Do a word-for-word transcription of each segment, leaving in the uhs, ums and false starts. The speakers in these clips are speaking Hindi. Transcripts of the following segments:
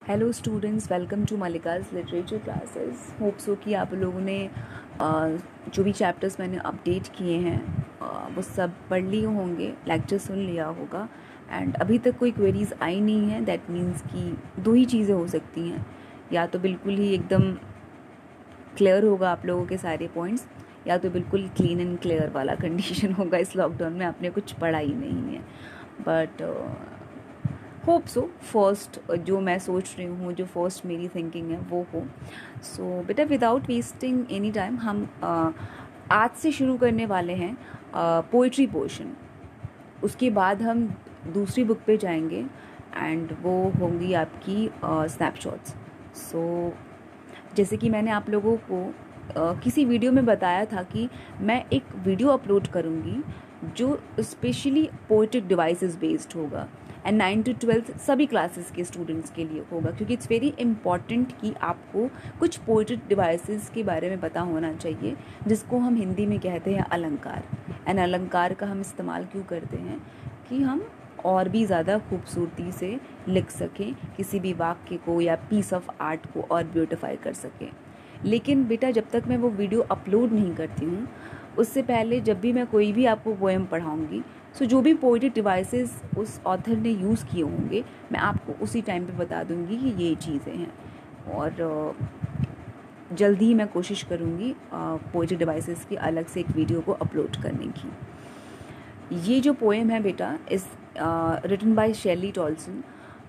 Hello students, welcome to Mallika's literature classes. Hope so कि आप लोगों ने uh, जो भी चैप्टर्स मैंने अपडेट किए हैं uh, वो सब पढ़ लिए होंगे, लेक्चर सुन लिया होगा। एंड अभी तक कोई क्वेरीज आई नहीं है। दैट मीन्स कि दो ही चीज़ें हो सकती हैं, या तो बिल्कुल ही एकदम क्लियर होगा आप लोगों के सारे पॉइंट्स, या तो बिल्कुल क्लीन एंड क्लियर वाला कंडीशन होगा इस लॉकडाउन में आपने कुछ पढ़ा ही नहीं है। बट होप सो फर्स्ट जो मैं सोच रही हूँ, जो फर्स्ट मेरी थिंकिंग है वो हो। सो बेटा, विदाउट वेस्टिंग एनी टाइम हम uh, आज से शुरू करने वाले हैं पोइट्री uh, पोर्शन। उसके बाद हम दूसरी बुक पे जाएंगे एंड वो होंगी आपकी स्नैपशॉट्स। uh, सो so, जैसे कि मैंने आप लोगों को uh, किसी वीडियो में बताया था कि मैं एक वीडियो अपलोड करूँगी जो स्पेशली पोएटिक डिवाइसेस बेस्ड होगा एंड नाइन टू ट्वेल्थ सभी क्लासेस के स्टूडेंट्स के लिए होगा, क्योंकि इट्स वेरी इंपॉर्टेंट कि आपको कुछ पोएटिक डिवाइसेस के बारे में पता होना चाहिए, जिसको हम हिंदी में कहते हैं अलंकार। एंड अलंकार का हम इस्तेमाल क्यों करते हैं कि हम और भी ज़्यादा खूबसूरती से लिख सकें, किसी भी वाक्य को या पीस ऑफ आर्ट को और ब्यूटिफाई कर सकें। लेकिन बेटा, जब तक मैं वो वीडियो अपलोड नहीं करती हूँ, उससे पहले जब भी मैं कोई भी आपको पोएम पढ़ाऊँगी, सो so, जो भी पोएटिक डिवाइसेस उस ऑथर ने यूज़ किए होंगे मैं आपको उसी टाइम पे बता दूंगी कि ये चीज़ें हैं। और जल्दी ही मैं कोशिश करूँगी पोएटिक डिवाइसेस की अलग से एक वीडियो को अपलोड करने की। ये जो पोएम है बेटा, is written by Shirley Toulson.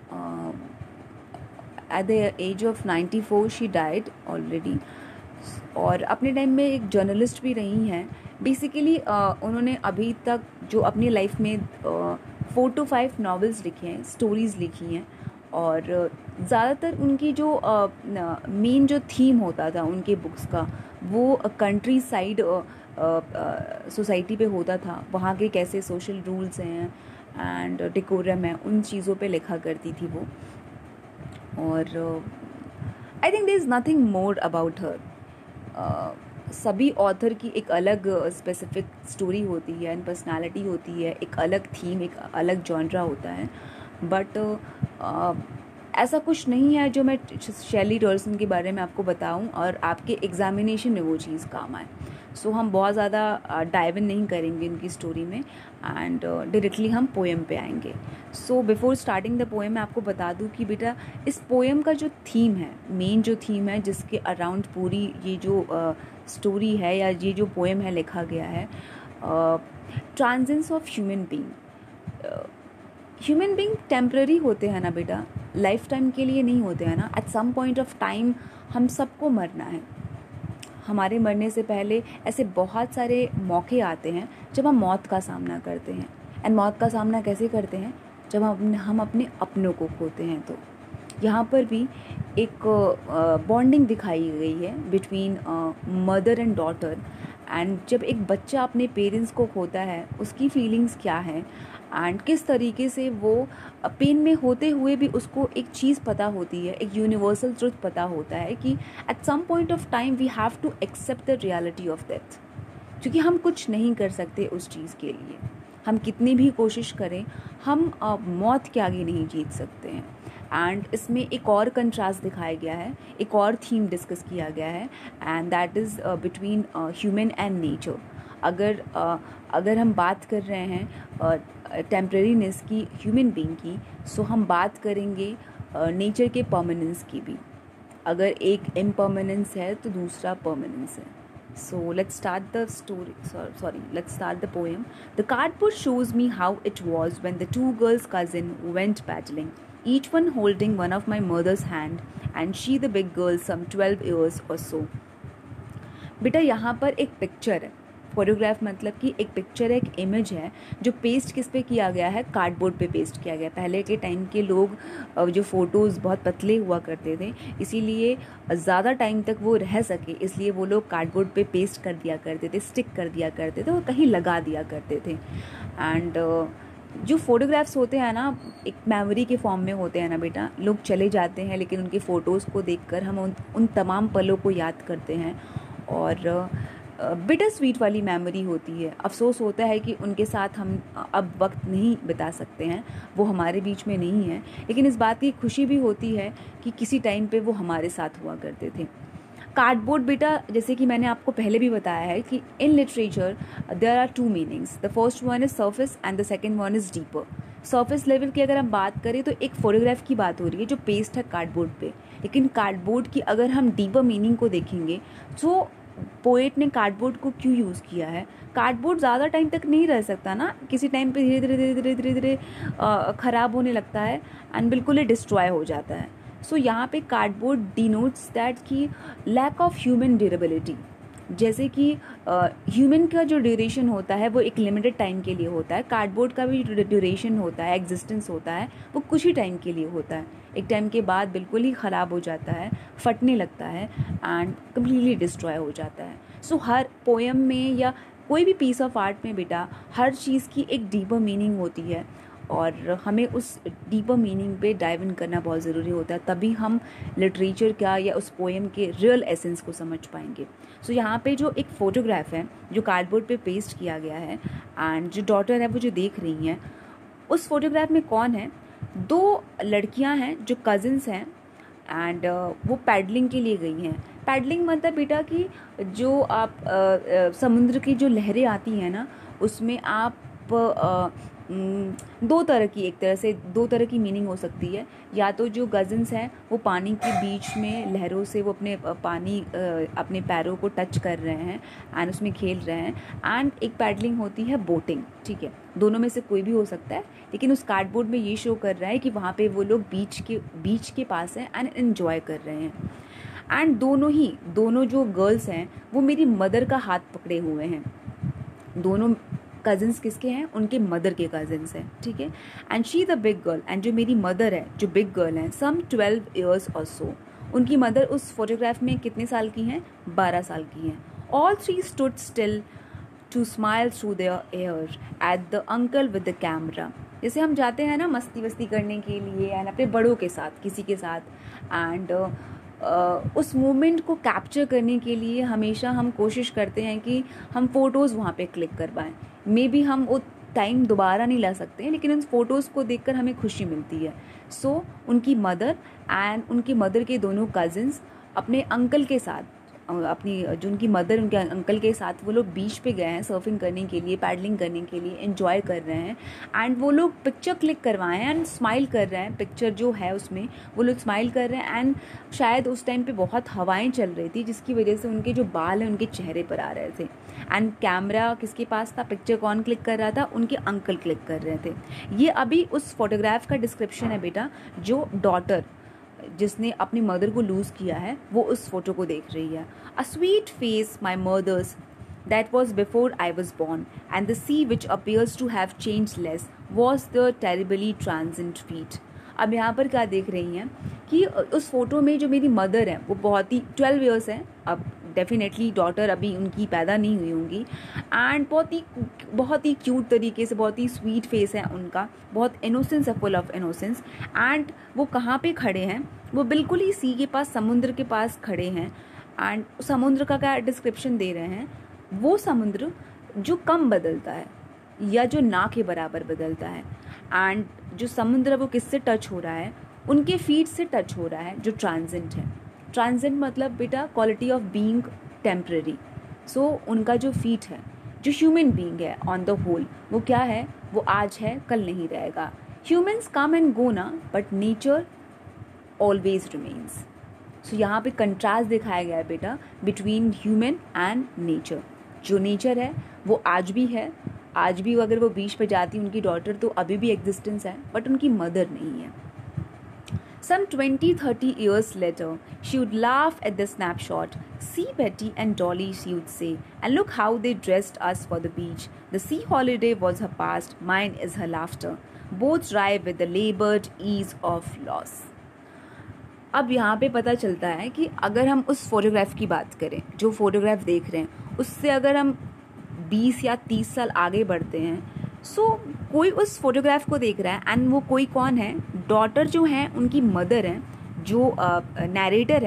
At the age of ninety four she died already, और अपने टाइम में एक जर्नलिस्ट भी रही हैं। बेसिकली uh, उन्होंने अभी तक जो अपनी लाइफ में फोर टू फाइव नॉवेल्स लिखे हैं, स्टोरीज़ लिखी हैं, और ज़्यादातर उनकी जो मेन uh, जो थीम होता था उनके बुक्स का, वो कंट्री साइड सोसाइटी पे होता था। वहाँ के कैसे सोशल रूल्स हैं एंड डेकोरम है, उन चीज़ों पे लिखा करती थी वो। और I think there is nothing more about her. सभी ऑथर की एक अलग स्पेसिफिक स्टोरी होती है एंड पर्सनालिटी होती है, एक अलग थीम, एक अलग जॉनरा होता है। बट uh, ऐसा कुछ नहीं है जो मैं शेली टॉल्सन के बारे में आपको बताऊं और आपके एग्जामिनेशन में वो चीज़ काम आए। सो so, हम बहुत ज़्यादा डाइव इन नहीं करेंगे उनकी स्टोरी में एंड डायरेक्टली uh, हम पोएम पे आएंगे। So before starting the poem मैं आपको बता दूं कि बेटा, इस पोएम का जो थीम है, मेन जो थीम है जिसके अराउंड पूरी ये जो स्टोरी uh, है या ये जो पोएम है लिखा गया है, transience of human being. Human being temporary होते हैं ना बेटा, लाइफ टाइम के लिए नहीं होते हैं ना। At some point of time हम सबको मरना है। हमारे मरने से पहले ऐसे बहुत सारे मौके आते हैं जब हम मौत का सामना करते हैं। एंड मौत का सामना कैसे करते हैं? जब हम हम अपने अपनों को खोते हैं। तो यहाँ पर भी एक बॉन्डिंग दिखाई गई है between mother and daughter. And जब एक बच्चा अपने पेरेंट्स को खोता है, उसकी फीलिंग्स क्या है एंड किस तरीके से वो पेन में होते हुए भी उसको एक चीज़ पता होती है, एक यूनिवर्सल ट्रुथ पता होता है कि at some point of time we have to accept the reality of death. क्योंकि हम कुछ नहीं कर सकते उस चीज़ के लिए, हम कितनी भी कोशिश करें, हम uh, मौत के आगे नहीं जीत सकते हैं। एंड इसमें एक और कंट्रास्ट दिखाया गया है, एक और थीम डिस्कस किया गया है, and that is between human and nature. अगर uh, अगर हम बात कर रहे हैं टेम्परेरीनेस uh, की, ह्यूमन बीइंग की, सो हम बात करेंगे नेचर uh, के परमानेंस की भी। अगर एक इम्परमानेंस है तो दूसरा परमानेंस है। So let's start the story. Sorry, sorry. Let's start the poem. The cardboard shows me how it was when the two girls' cousin went paddling, each one holding one of my mother's hand, and she the big girl, some twelve years or so. बेटा, यहाँ पर एक पिक्चर है। फोटोग्राफ मतलब कि एक पिक्चर है, एक इमेज है, जो पेस्ट किस पे किया गया है? कार्डबोर्ड पे पेस्ट किया गया। पहले के टाइम के लोग जो फ़ोटोज़ बहुत पतले हुआ करते थे, इसीलिए ज़्यादा टाइम तक वो रह सके, इसलिए वो लोग कार्डबोर्ड पे पेस्ट कर दिया करते थे, स्टिक कर दिया करते थे और कहीं लगा दिया करते थे। एंड जो फ़ोटोग्राफ्स होते हैं ना, एक मेमोरी के फॉर्म में होते हैं ना बेटा। लोग चले जाते हैं लेकिन उनके फ़ोटोज़ को देखकर हम उन उन तमाम पलों को याद करते हैं। और बिटर स्वीट वाली मेमोरी होती है। अफसोस होता है कि उनके साथ हम अब वक्त नहीं बिता सकते हैं, वो हमारे बीच में नहीं है, लेकिन इस बात की खुशी भी होती है कि किसी टाइम पे वो हमारे साथ हुआ करते थे। कार्डबोर्ड बेटा, जैसे कि मैंने आपको पहले भी बताया है कि in literature there are two meanings, the first one is surface and the second one is deeper. Surface level की अगर हम बात करें तो एक फोटोग्राफ की बात हो रही है जो पेस्ट है कार्डबोर्ड पे, लेकिन कार्डबोर्ड की अगर हम डीपर मीनिंग को देखेंगे तो पोएट ने कार्डबोर्ड को क्यों यूज़ किया है। कार्डबोर्ड ज़्यादा टाइम तक नहीं रह सकता ना, किसी टाइम पे धीरे धीरे धीरे धीरे धीरे धीरे ख़राब होने लगता है एंड बिल्कुल ही डिस्ट्रॉय हो जाता है। सो so, यहाँ पे कार्डबोर्ड डिनोट्स दैट की लैक ऑफ ह्यूमन ड्यूरेबिलिटी। जैसे कि ह्यूमन uh, का जो ड्यूरेशन होता है वो एक लिमिटेड टाइम के लिए होता है, कार्डबोर्ड का भी ड्यूरेशन होता है, एग्जिस्टेंस होता है, वो कुछ ही टाइम के लिए होता है। एक टाइम के बाद बिल्कुल ही ख़राब हो जाता है, फटने लगता है एंड कम्प्लीटली डिस्ट्रॉय हो जाता है। सो so, हर पोएम में या कोई भी पीस ऑफ आर्ट में बेटा हर चीज़ की एक डीपर मीनिंग होती है और हमें उस डीपर मीनिंग पे डाइव इन करना बहुत ज़रूरी होता है, तभी हम लिटरेचर का या उस पोएम के रियल एसेंस को समझ पाएंगे। सो so, यहाँ पे जो एक फ़ोटोग्राफ है जो कार्डबोर्ड पे पेस्ट किया गया है एंड जो डॉटर है वो जो देख रही हैं, उस फोटोग्राफ में कौन है, दो लड़कियां हैं जो कज़िन्स हैं एंड uh, वो पैडलिंग के लिए गई हैं। पैडलिंग मतलब बेटा कि जो आप uh, uh, समुद्र की जो लहरें आती हैं ना, उसमें आप uh, दो तरह की एक तरह से दो तरह की मीनिंग हो सकती है। या तो जो कज़िन्स हैं वो पानी के बीच में लहरों से वो अपने पानी अपने पैरों को टच कर रहे हैं एंड उसमें खेल रहे हैं, एंड एक पैडलिंग होती है बोटिंग। ठीक है, दोनों में से कोई भी हो सकता है, लेकिन उस कार्डबोर्ड में ये शो कर रहा है कि वहाँ पे वो लोग बीच के बीच के पास हैं एंड एंजॉय कर रहे हैं। एंड दोनों ही दोनों जो गर्ल्स हैं वो मेरी मदर का हाथ पकड़े हुए हैं। दोनों कज़िन्स किसके हैं, उनके मदर के कज़िन्स हैं। ठीक है, and she the big girl, and जो मेरी मदर है जो बिग गर्ल है, सम ट्वेल्व ईयर्स और सो। उनकी मदर उस फोटोग्राफ में कितने साल की हैं, बारह साल की हैं। All three stood still to smile through their hair at the uncle with the camera. जैसे हम जाते हैं ना मस्ती वस्ती करने के लिए एंड अपने बड़ों के साथ किसी के साथ, एंड uh, उस मोमेंट को कैप्चर करने के लिए हमेशा हम कोशिश करते हैं कि हम फ़ोटोज़ वहाँ पे क्लिक कर पाएँ। मे बी हम वो टाइम दोबारा नहीं ला सकते हैं, लेकिन उन फ़ोटोज़ को देखकर हमें खुशी मिलती है। सो so, उनकी मदर एंड उनकी मदर के दोनों कज़िन्स अपने अंकल के साथ, अपनी जो उनकी मदर उनके अंकल के साथ वो लोग बीच पे गए हैं सर्फिंग करने के लिए, पैडलिंग करने के लिए, एंजॉय कर रहे हैं एंड वो लोग पिक्चर क्लिक करवाए हैं एंड स्माइल कर रहे हैं। पिक्चर जो है उसमें वो लोग स्माइल कर रहे हैं एंड शायद उस टाइम पे बहुत हवाएं चल रही थी जिसकी वजह से उनके जो बाल हैं उनके चेहरे पर आ रहे थे। एंड कैमरा किसके पास था, पिक्चर कौन क्लिक कर रहा था, उनके अंकल क्लिक कर रहे थे। ये अभी उस फोटोग्राफ का डिस्क्रिप्शन है बेटा, जो डॉटर जिसने अपनी मदर को लूज़ किया है वो उस फोटो को देख रही है। A sweet face my mother's that was before I was born, and the sea which appears to have changed less was the terribly transient feat. अब यहाँ पर क्या देख रही हैं कि उस फोटो में जो मेरी मदर है वो बहुत ही ट्वेल्व ईयर्स है, अब डेफिनेटली डॉटर अभी उनकी पैदा नहीं हुई होंगी, एंड बहुत ही बहुत ही क्यूट तरीके से, बहुत ही स्वीट फेस है उनका, बहुत इनोसेंस है, फुल ऑफ इनोसेंस। एंड वो कहाँ पे खड़े हैं, वो बिल्कुल ही सी के पास, समुद्र के पास खड़े हैं। एंड समुद्र का क्या डिस्क्रिप्शन दे रहे हैं, वो समुद्र जो कम बदलता है या जो ना के बराबर बदलता है। एंड जो समुद्र वो किससे टच हो रहा है, उनके फीट से टच हो रहा है, जो ट्रांजेंट है। ट्रांजेंट मतलब बेटा quality of being temporary. So उनका जो फीट है, जो ह्यूमन बीइंग है ऑन द होल, वो क्या है, वो आज है कल नहीं रहेगा। ह्यूमन्स कम एंड गो ना, but nature always remains. So यहाँ पे कंट्रास्ट दिखाया गया है बेटा बिटवीन ह्यूमन एंड नेचर। जो नेचर है वो आज भी है, आज भी अगर वो बीच पे जाती उनकी डॉटर तो अभी भी एग्जिस्टेंस है, बट उनकी मदर नहीं है। Some twenty thirty years later, she would laugh at the snapshot. See Betty and Dolly, she would say, and look how they dressed us for the beach. The sea holiday was her past, mine is her laughter. Both drive with the labored ease of loss. अब यहाँ पे पता चलता है कि अगर हम उस फोटोग्राफ की बात करें, जो फोटोग्राफ देख रहे हैं, उससे अगर हम बीस या तीस साल आगे बढ़ते हैं, सो so, कोई उस फोटोग्राफ को देख रहा है एंड वो कोई कौन है, डॉटर जो है उनकी मदर हैं, जो नैरेटर हैं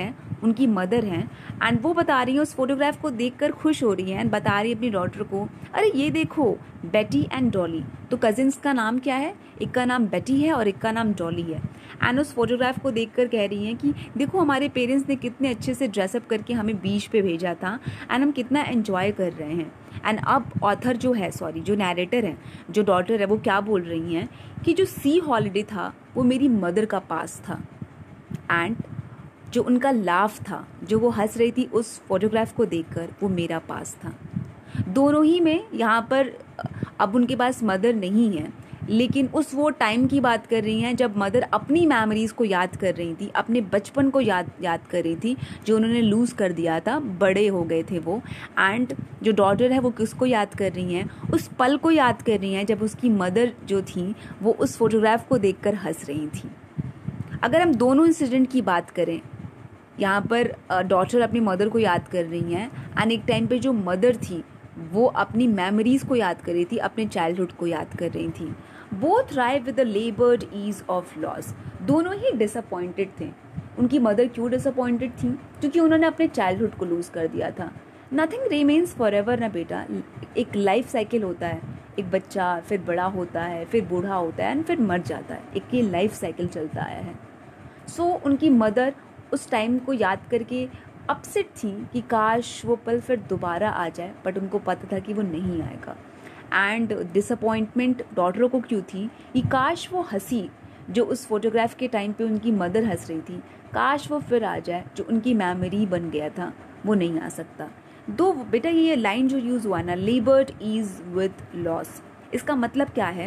उनकी मदर हैं, एंड वो बता रही हैं, उस फोटोग्राफ को देखकर खुश हो रही हैं एंड बता रही है अपनी डॉटर को, अरे ये देखो बेटी एंड डॉली। तो कजिन्स का नाम क्या है, एक का नाम बेटी है और एक का नाम डॉली है। एंड उस फोटोग्राफ को देखकर कह रही हैं कि देखो हमारे पेरेंट्स ने कितने अच्छे से ड्रेसअप करके हमें बीच पे भेजा था एंड हम कितना एंजॉय कर रहे हैं। एंड अब ऑथर जो है, सॉरी जो नैरेटर है, जो डॉटर है, वो क्या बोल रही हैं कि जो सी हॉलीडे था वो मेरी मदर का पास था, एंड जो उनका लाफ था, जो वो हंस रही थी उस फोटोग्राफ को देखकर, वो मेरा पास था। दोनों ही में यहाँ पर अब उनके पास मदर नहीं है, लेकिन उस वो टाइम की बात कर रही हैं जब मदर अपनी मेमोरीज़ को याद कर रही थी, अपने बचपन को याद याद कर रही थी जो उन्होंने लूज़ कर दिया था, बड़े हो गए थे वो। एंड जो डॉटर है वो किसको याद कर रही हैं, उस पल को याद कर रही हैं जब उसकी मदर जो थी वो उस फोटोग्राफ को देखकर हंस रही थी। अगर हम दोनों इंसिडेंट की बात करें, यहाँ पर डॉटर अपनी मदर को याद कर रही हैं एंड एक टाइम पे जो मदर थी वो अपनी मेमोरीज़ को याद कर रही थी, अपने चाइल्डहुड को याद कर रही थी। Both wry with the laboured ease of loss. दोनों ही डिसअपॉइंटेड थे। उनकी मदर क्यों डिसअपॉइंटेड थी, क्योंकि उन्होंने अपने चाइल्डहुड को लूज़ कर दिया था। नथिंग रिमेन्स फॉर एवर ना बेटा, एक लाइफ साइकिल होता है, एक बच्चा फिर बड़ा होता है, फिर बूढ़ा होता है एंड फिर मर जाता है, एक ये लाइफ साइकिल चलता आया है। सो so, उनकी मदर उस टाइम को याद करके अपसेट थी कि काश वो पल फिर दोबारा आ जाए, बट उनको पता था कि वो नहीं आएगा। एंड डिसअपॉइंटमेंट डॉटर को क्यों थी कि काश वो हंसी जो उस फोटोग्राफ के टाइम पे उनकी मदर हंस रही थी, काश वो फिर आ जाए, जो उनकी मेमोरी बन गया था वो नहीं आ सकता। दो बेटा ये लाइन जो यूज़ हुआ ना, लेबर्ड ईज विद लॉस, इसका मतलब क्या है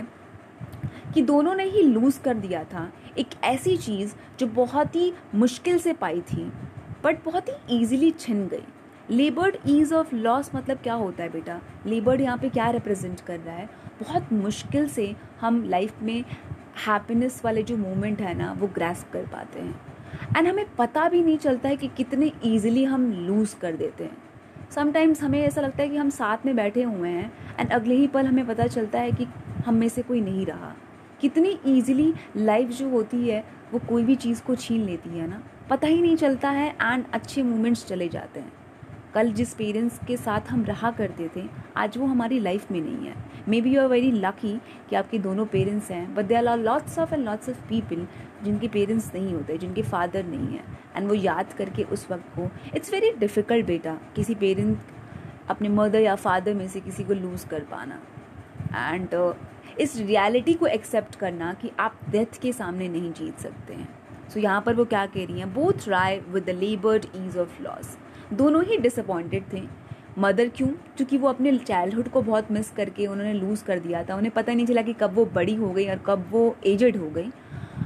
कि दोनों ने ही लूज़ कर दिया था एक ऐसी चीज़ जो बहुत ही मुश्किल से पाई थी बट बहुत ही ईजिली छिन गई। लेबर्ड ईज ऑफ लॉस मतलब क्या होता है बेटा, लेबर्ड यहाँ पे क्या रिप्रेजेंट कर रहा है, बहुत मुश्किल से हम लाइफ में हैप्पीनेस वाले जो मोमेंट है ना वो ग्रैस्प कर पाते हैं एंड हमें पता भी नहीं चलता है कि कितने ईजिली हम लूज़ कर देते हैं। समटाइम्स हमें ऐसा लगता है कि हम साथ में बैठे हुए हैं एंड अगले ही पल हमें पता चलता है कि हम में से कोई नहीं रहा। कितनी ईजिली लाइफ जो होती है वो कोई भी चीज़ को छीन लेती है ना, पता ही नहीं चलता है एंड अच्छे मोमेंट्स चले जाते हैं। कल जिस पेरेंट्स के साथ हम रहा करते थे आज वो हमारी लाइफ में नहीं है। Maybe you are very lucky कि आपके दोनों पेरेंट्स हैं, but there are lots of and lots of people जिनके पेरेंट्स नहीं होते, जिनके फादर नहीं है, एंड वो याद करके उस वक्त को इट्स वेरी डिफ़िकल्ट बेटा किसी पेरेंट अपने मदर या फादर में से किसी को लूज़ कर पाना एंड uh, इस रियलिटी को एक्सेप्ट करना कि आप डेथ के सामने नहीं जीत सकते हैं। सो so, यहाँ पर वो क्या कह रही हैं, both wry with the laboured ease of loss. दोनों ही डिसअपॉइंटेड थे। मदर क्यों, क्योंकि वो अपने चाइल्डहुड को बहुत मिस करके उन्होंने लूज़ कर दिया था, उन्हें पता नहीं चला कि कब वो बड़ी हो गई और कब वो एजड हो गई।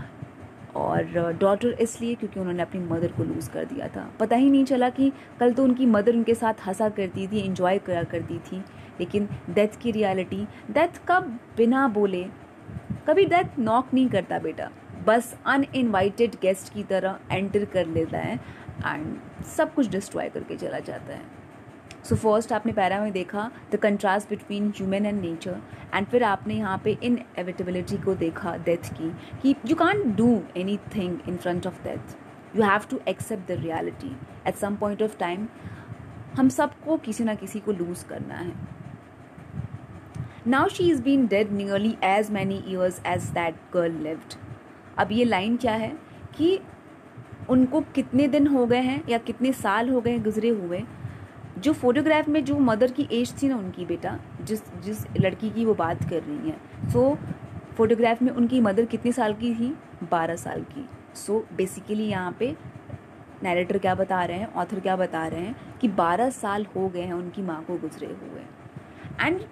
और डॉटर इसलिए क्योंकि उन्होंने अपनी मदर को लूज़ कर दिया था। पता ही नहीं चला कि कल तो उनकी मदर उनके साथ हंसा करती थी, एंजॉय करा करती थी, लेकिन डेथ की रियलिटी, डेथ का बिना बोले कभी डेथ नॉक नहीं करता बेटा, बस अनइनवाइटेड गेस्ट की तरह एंटर कर लेता है एंड सब कुछ डिस्ट्रॉय करके चला जाता है। सो so फर्स्ट आपने पैरा में देखा the contrast between human and nature, and फिर आपने यहाँ पे इनएविटेबिलिटी को देखा डेथ की, कि you can't do anything in front of death, you have to accept the reality. At some point of time हम सबको किसी ना किसी को लूज़ करना है। Now she is been dead nearly as many years as that girl lived. अब ये लाइन क्या है कि उनको कितने दिन हो गए हैं या कितने साल हो गए गुजरे हुए। जो फोटोग्राफ में जो मदर की एज थी ना उनकी बेटा, जिस जिस लड़की की वो बात कर रही हैं, सो so, फोटोग्राफ में उनकी मदर कितने साल की थी, बारह साल की। सो so, बेसिकली यहाँ पे नैरेटर क्या बता रहे हैं, ऑथर क्या बता रहे हैं कि बारह साल हो गए हैं उनकी माँ को गुजरे हुए। एंड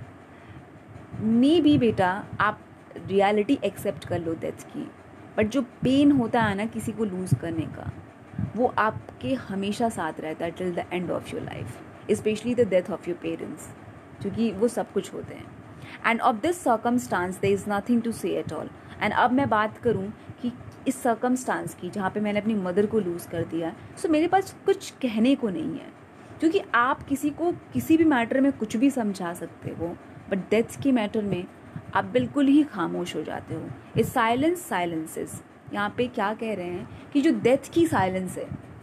मे बी बेटा आप रियलिटी एक्सेप्ट कर लो डेथ की, बट जो पेन होता है ना किसी को लूज़ करने का, वो आपके हमेशा साथ रहता है till the end of your life, specially the death of your parents, क्योंकि वो सब कुछ होते हैं। And of this circumstance there is nothing to say at all. एंड अब मैं बात करूँ कि इस सर्कमस्टांस की जहाँ पे मैंने अपनी मदर को लूज़ कर दिया, सो मेरे पास कुछ कहने को नहीं है, क्योंकि आप किसी को किसी भी मैटर में कुछ भी समझा सकते हो, बट डेथ के मैटर में आप बिल्कुल ही खामोश हो जाते हो। इस साइलेंस साइलेंसेस, यहाँ पे क्या कह रहे हैं कि जो डेथ की साइलेंस है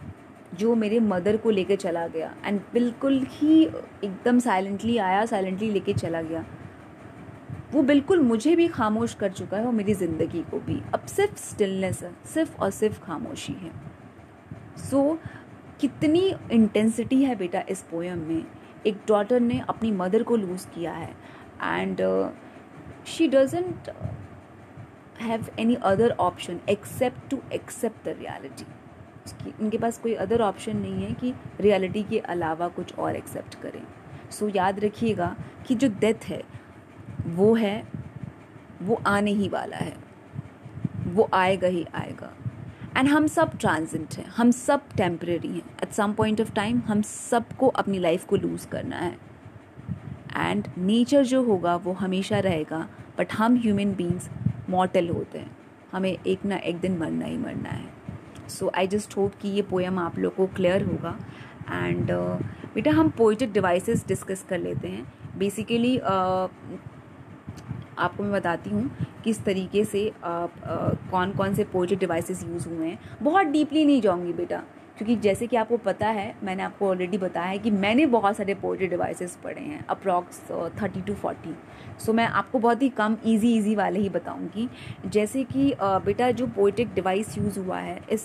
जो मेरे मदर को लेके चला गया, एंड बिल्कुल ही एकदम साइलेंटली आया, साइलेंटली लेके चला गया। वो बिल्कुल मुझे भी खामोश कर चुका है और मेरी ज़िंदगी को भी। अब सिर्फ स्टिलनेस है, सिर्फ और सिर्फ खामोशी है। सो so, कितनी इंटेंसिटी है बेटा इस पोएम में। एक डॉटर ने अपनी मदर को लूज़ किया है, and she doesn't have any other option except to accept the reality. उनके पास कोई अदर ऑप्शन नहीं है कि रियलिटी के अलावा कुछ और एक्सेप्ट करें। सो so, याद रखिएगा कि जो डेथ है वो है, वो आने ही वाला है, वो आएगा ही आएगा। एंड हम सब ट्रांजिएंट हैं, हम सब टेम्परेरी हैं। At some point of time हम सबको अपनी लाइफ को लूज़ करना है, एंड नेचर जो होगा वो हमेशा रहेगा, बट हम ह्यूमन बीइंग्स मॉर्टल होते हैं, हमें एक ना एक दिन मरना ही मरना है। सो आई जस्ट होप कि ये पोएम आप लोग को क्लियर होगा। एंड uh, बेटा हम पोएटिक डिवाइसेस डिस्कस कर लेते हैं। बेसिकली uh, आपको मैं बताती हूँ किस तरीके से uh, uh, कौन कौन से पोएटिक डिवाइसेस यूज़ हुए हैं। बहुत डीपली नहीं जाऊँगी बेटा, क्योंकि जैसे कि आपको पता है, मैंने आपको ऑलरेडी बताया है कि मैंने बहुत सारे पोएट्री डिवाइसेस पढ़े हैं, अप्रॉक्स थर्टी टू फोर्टी। सो मैं आपको बहुत ही कम इजी इजी वाले ही बताऊंगी। जैसे कि बेटा जो पोएटिक डिवाइस यूज़ हुआ है इस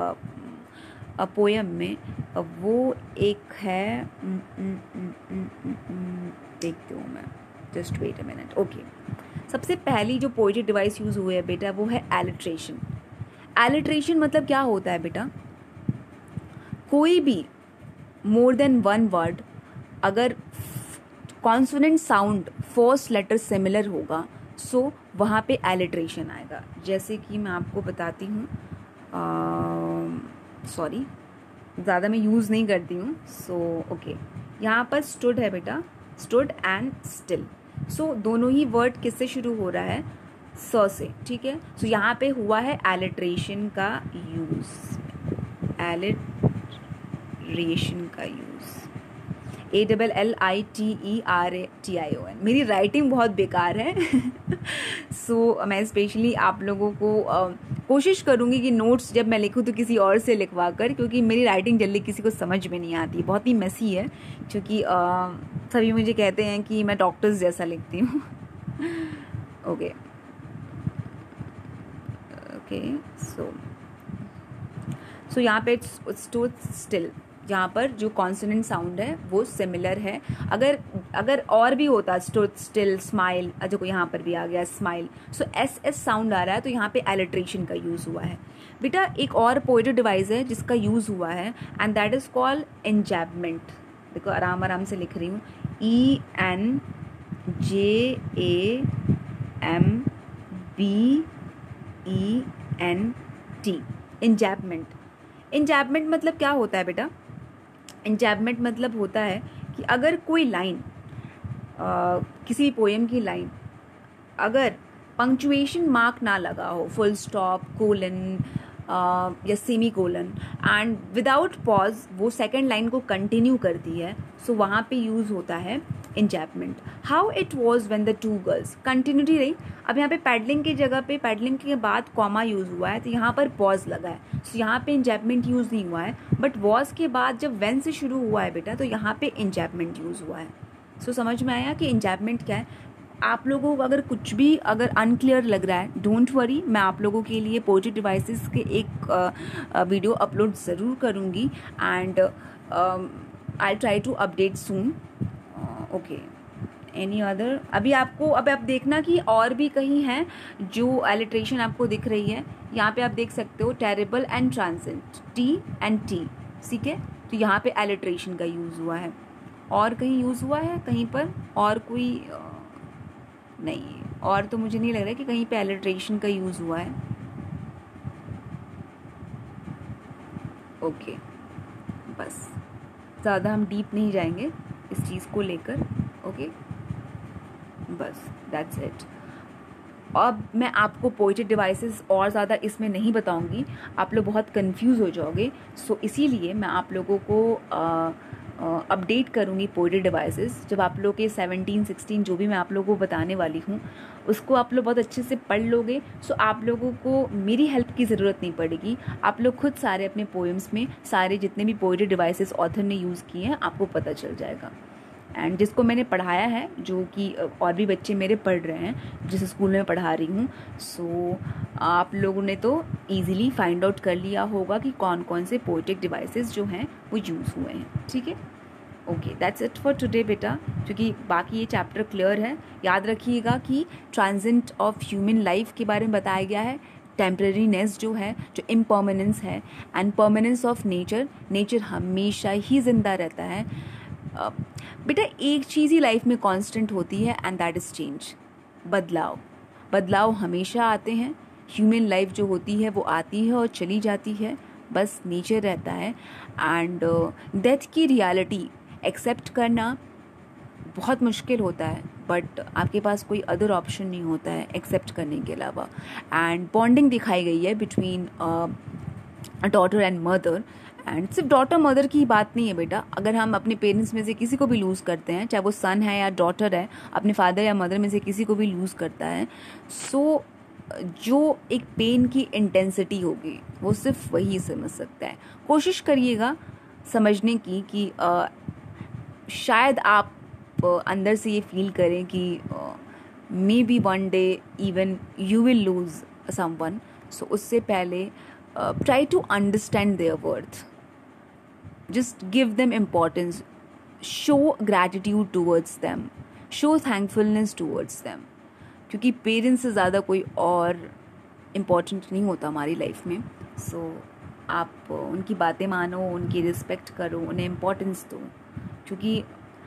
पोएम में, वो एक है, देखती हूँ मैं, just wait a minute. Okay, सबसे पहली जो पोएट्री डिवाइस यूज़ हुई है बेटा वो है एलिट्रेशन। एलिट्रेशन मतलब क्या होता है बेटा, कोई भी मोर देन वन वर्ड अगर consonant sound first letter similar होगा, सो वहाँ पे एलिट्रेशन आएगा। जैसे कि मैं आपको बताती हूँ, सॉरी ज़्यादा मैं यूज़ नहीं करती हूँ। सो ओके, यहाँ पर स्टूड है बेटा, स्टूड एंड स्टिल। सो दोनों ही वर्ड किससे शुरू हो रहा है, स से, ठीक है। सो so, यहाँ पे हुआ है एलिट्रेशन का यूज़, एलिट रेशन का use, A double L I T E R A T I O N. मेरी राइटिंग बहुत बेकार है। सो so, मैं स्पेशली आप लोगों को uh, कोशिश करूँगी कि नोट्स जब मैं लिखूँ तो किसी और से लिखवा कर, क्योंकि मेरी राइटिंग जल्दी किसी को समझ में नहीं आती, बहुत ही मेसी है। क्योंकि uh, सभी मुझे कहते हैं कि मैं डॉक्टर्स जैसा लिखती हूँ। ओके ओके, सो सो यहाँ पे स्टूड स्टिल, यहाँ पर जो कॉन्सोनेंट साउंड है वो सिमिलर है। अगर अगर और भी होता स्टूड स्टिल, स्माइल, देखो यहाँ पर भी आ गया smile, so S S sound आ रहा है, तो यहाँ पे एलिट्रेशन का यूज़ हुआ है। बेटा एक और पोएट्री डिवाइस है जिसका यूज़ हुआ है, and that is called enjambment. देखो आराम आराम से लिख रही हूँ, E N J A M B E N T, enjambment. Enjambment मतलब क्या होता है बेटा, एंजैबमेंट मतलब होता है कि अगर कोई लाइन, किसी भी पोएम की लाइन, अगर पंक्चुएशन मार्क ना लगा हो, फुल स्टॉप, कोलन या semicolon, and without pause वो सेकेंड लाइन को कंटिन्यू करती है, सो so वहाँ पे यूज़ होता है enjambment. How it was when the two girls, continuity रही। अब यहाँ पे पैडलिंग की जगह पे, पैडलिंग के बाद कॉमा यूज़ हुआ है, तो यहाँ पर पॉज लगा है, सो so यहाँ पे एंजैबमेंट यूज़ नहीं हुआ है। बट वॉज के बाद जब व्हेन से शुरू हुआ है बेटा, तो यहाँ पे एंजैबमेंट यूज़ हुआ है। सो so समझ में आया कि एंजैबमेंट क्या है। आप लोगों को अगर कुछ भी अगर अनक्लियर लग रहा है, डोंट वरी, मैं आप लोगों के लिए पोएट्री डिवाइसेस के एक वीडियो अपलोड ज़रूर करूँगी, and I try to update soon. Okay, any other, अभी आपको, अब आप देखना कि और भी कहीं हैं जो एलिट्रेशन आपको दिख रही है। यहाँ पे आप देख सकते हो terrible and transient, T and T, ठीक है। तो यहाँ पे एलिट्रेशन का यूज़ हुआ है। और कहीं यूज़ हुआ है कहीं पर, और कोई नहीं, और तो मुझे नहीं लग रहा है कि कहीं पे एलिट्रेशन का यूज़ हुआ है। ओके, बस ज़्यादा हम डीप नहीं जाएंगे इस चीज़ को लेकर। ओके, बस दैट्स इट। अब मैं आपको पोएट्री डिवाइसेस और ज़्यादा इसमें नहीं बताऊंगी, आप लोग बहुत कंफ्यूज हो जाओगे। सो so, इसीलिए मैं आप लोगों को आ, अपडेट करूँगी पोएट्री डिवाइसेस। जब आप लोग के सेवनटीन सिक्सटीन जो भी मैं आप लोगों को बताने वाली हूँ उसको आप लोग बहुत अच्छे से पढ़ लोगे, सो आप लोगों को मेरी हेल्प की ज़रूरत नहीं पड़ेगी। आप लोग खुद सारे अपने पोएम्स में सारे जितने भी पोएट्री डिवाइसेस ऑथर ने यूज़ किए हैं आपको पता चल जाएगा। एंड जिसको मैंने पढ़ाया है, जो कि और भी बच्चे मेरे पढ़ रहे हैं जिस स्कूल में पढ़ा रही हूँ, सो आप लोगों ने तो इजीली फाइंड आउट कर लिया होगा कि कौन कौन से पोएटिक डिवाइसेस जो हैं वो यूज़ हुए हैं। ठीक है, okay, that's it for today बेटा, क्योंकि बाकी ये चैप्टर क्लियर है। याद रखिएगा कि ट्रांजिट ऑफ ह्यूमन लाइफ के बारे में बताया गया है, टेम्परेरीनेस जो है, जो इम्पर्मानेंस है, and permanence of nature. Nature हमेशा ही जिंदा रहता है। uh, बेटा एक चीज़ ही लाइफ में कांस्टेंट होती है एंड दैट इज़ चेंज, बदलाव। बदलाव हमेशा आते हैं। ह्यूमन लाइफ जो होती है वो आती है और चली जाती है, बस नेचर रहता है। एंड डेथ की रियलिटी एक्सेप्ट करना बहुत मुश्किल होता है, बट आपके पास कोई अदर ऑप्शन नहीं होता है एक्सेप्ट करने के अलावा। एंड बॉन्डिंग दिखाई गई है between daughter and mother. And सिर्फ डॉटर मदर की बात नहीं है बेटा, अगर हम अपने पेरेंट्स में से किसी को भी लूज़ करते हैं, चाहे वो सन है या डॉटर है, अपने फादर या मदर में से किसी को भी लूज़ करता है, सो जो एक पेन की इंटेंसिटी होगी वो सिर्फ वही समझ सकता है। कोशिश करिएगा समझने की कि आ, शायद आप आ, अंदर से ये फील करें कि maybe one day even you will lose someone. So उससे पहले try to understand their worth, just give them importance, show gratitude towards them, show thankfulness towards them, क्योंकि पेरेंट्स से ज़्यादा कोई और इम्पॉर्टेंट नहीं होता हमारी लाइफ में। सो so, आप उनकी बातें मानो, उनकी रिस्पेक्ट करो, उन्हें इम्पोर्टेंस दो, क्योंकि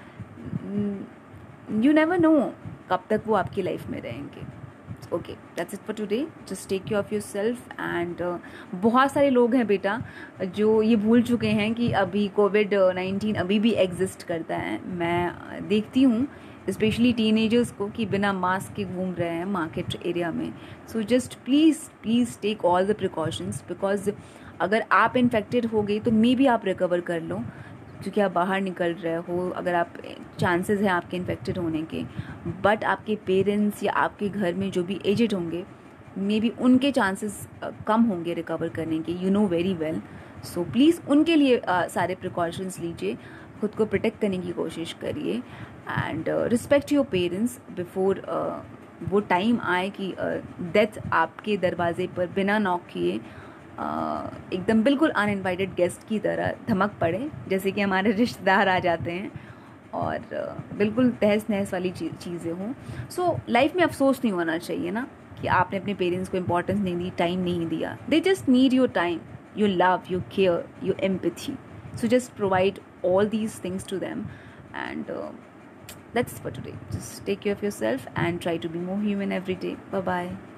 यू नेवर नो कब तक वो आपकी लाइफ में रहेंगे। Okay, that's it for today, just take care of yourself. And बहुत सारे लोग हैं बेटा जो ये भूल चुके हैं कि अभी कोविड नाइन्टीन अभी भी एग्जिस्ट करता है। मैं देखती हूँ स्पेशली टीनेजर्स को कि बिना मास्क के घूम रहे हैं मार्केट एरिया में। So just please please take all the precautions, because अगर आप इन्फेक्टेड हो गई तो मे भी आप रिकवर कर लो, क्योंकि आप बाहर निकल रहे हो, अगर आप चांसेस हैं आपके इन्फेक्टेड होने के। बट आपके पेरेंट्स या आपके घर में जो भी एजेड होंगे, मे बी उनके चांसेस कम होंगे रिकवर करने के, you know very well. So please उनके लिए uh, सारे प्रिकॉशंस लीजिए, खुद को प्रोटेक्ट करने की कोशिश करिए। And respect your parents before वो टाइम आए कि डेथ uh, आपके दरवाजे पर बिना नॉक किए Uh, एकदम बिल्कुल अनइनवाइटेड गेस्ट की तरह धमक पड़े, जैसे कि हमारे रिश्तेदार आ जाते हैं, और uh, बिल्कुल तहस नहस वाली ची, चीज़ें हों। सो लाइफ में अफसोस नहीं होना चाहिए ना कि आपने अपने पेरेंट्स को इम्पोर्टेंस नहीं दी, टाइम नहीं दिया। They just need your time, your love, your care, your empathy. So just provide all these things to them. And that's for today, just take care of yourself and try to be more human every day. Bye bye.